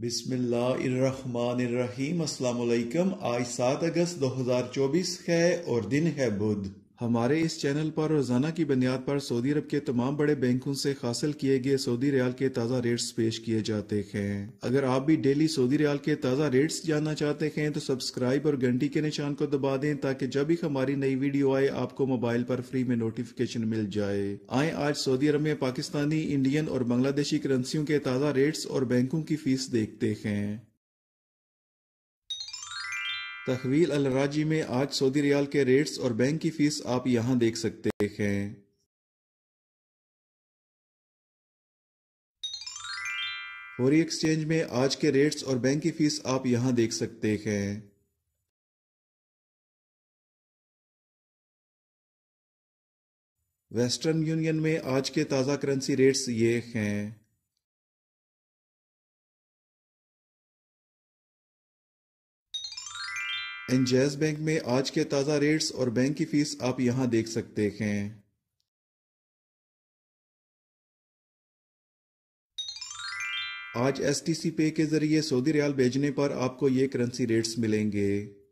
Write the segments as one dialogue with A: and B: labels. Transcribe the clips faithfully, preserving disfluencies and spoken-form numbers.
A: बिस्मिल्लाहिर्रहमानिर्रहीम। अस्सलाम वालेकुम। आज सात अगस्त दो हज़ार चौबीस है और दिन है बुध। हमारे इस चैनल पर रोजाना की बुनियाद पर सऊदी अरब के तमाम बड़े बैंकों से हासिल किए गए सऊदी रियाल के ताज़ा रेट्स पेश किए जाते हैं। अगर आप भी डेली सऊदी रियाल के ताज़ा रेट्स जानना चाहते हैं तो सब्सक्राइब और घंटी के निशान को दबा दें ताकि जब भी हमारी नई वीडियो आए आपको मोबाइल पर फ्री में नोटिफिकेशन मिल जाए। आए आज सऊदी अरब में पाकिस्तानी, इंडियन और बांग्लादेशी करेंसियों के ताज़ा रेट्स और बैंकों की फीस देखते हैं। तहवील अल राजी में आज सऊदी रियाल के रेट्स और बैंक की फीस आप यहां देख सकते हैं। फौरी एक्सचेंज में आज के रेट्स और बैंक की फीस आप यहां देख सकते हैं। वेस्टर्न यूनियन में आज के ताज़ा करेंसी रेट्स ये हैं। एनजेस बैंक में आज के ताज़ा रेट्स और बैंक की फीस आप यहां देख सकते हैं। आज एस टी सी पे के जरिए सऊदी रियाल भेजने पर आपको ये करेंसी रेट्स मिलेंगे।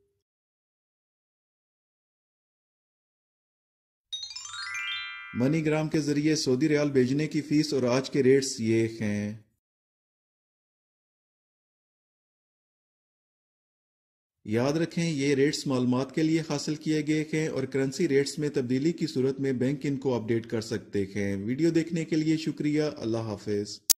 A: मनीग्राम के जरिए सऊदी रियाल भेजने की फीस और आज के रेट्स ये हैं। याद रखें ये रेट्स मालूमात के लिए हासिल किए गए हैं और करेंसी रेट्स में तब्दीली की सूरत में बैंक इनको अपडेट कर सकते हैं। वीडियो देखने के लिए शुक्रिया। अल्लाह हाफिज।